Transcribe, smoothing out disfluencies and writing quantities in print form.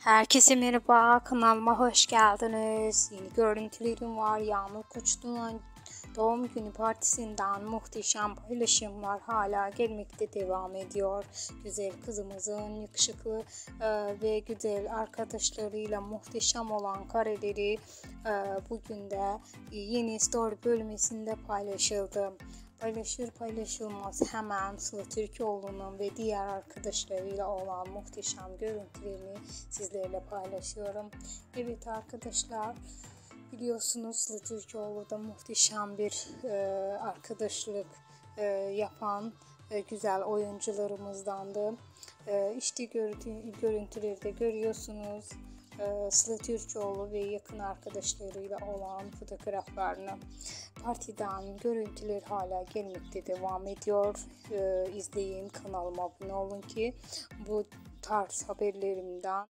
Herkese merhaba, kanalıma hoş geldiniz. Yeni görüntülerim var. Yağmur Koçlu'nun doğum günü partisinden muhteşem paylaşımlar hala gelmekte devam ediyor. Güzel kızımızın yakışıklı ve güzel arkadaşlarıyla muhteşem olan kareleri bugün de yeni story bölümünde paylaşıldı. Paylaşır paylaşılmaz hemen Sıla Türkoğlu'nun ve diğer arkadaşlarıyla olan muhteşem görüntülerini sizlerle paylaşıyorum. Evet arkadaşlar, biliyorsunuz Sıla Türkoğlu da muhteşem bir arkadaşlık yapan güzel oyuncularımızdandı. İşte görüntülerde görüyorsunuz. Sıla Türkoğlu ve yakın arkadaşlarıyla olan fotoğraflarını. Partiden görüntüler hala gelmekte devam ediyor. İzleyin, kanalıma abone olun ki bu tarz haberlerimden